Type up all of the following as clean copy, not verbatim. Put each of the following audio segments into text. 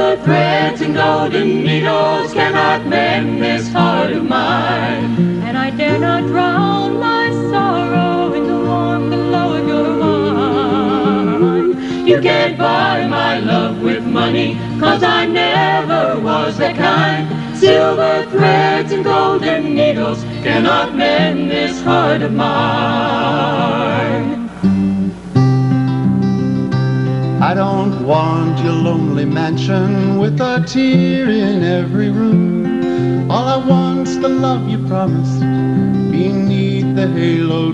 Silver threads and golden needles cannot mend this heart of mine. And I dare not drown my sorrow in the warm glow of your wine. You can't buy my love with money, 'cause I never was that kind. Silver threads and golden needles cannot mend this heart of mine. I don't want your lonely mansion with a tear in every room. All I want's the love you promised beneath the haloed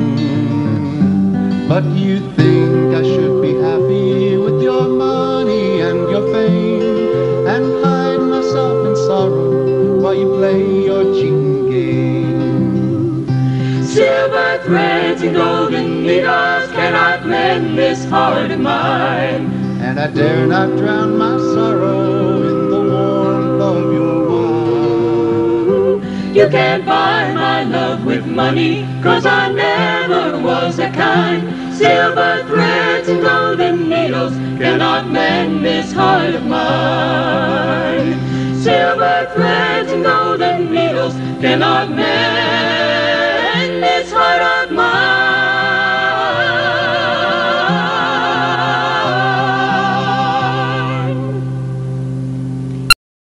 moon. But you think I should be happy with your money and your fame, and hide myself in sorrow while you play your cheating game. Silver threads and golden needles cannot mend this heart of mine. And I dare not drown my sorrow in the warmth of your wine. You can't buy my love with money, 'cause I never was that kind. Silver threads and golden needles cannot mend this heart of mine. Silver threads and golden needles cannot mend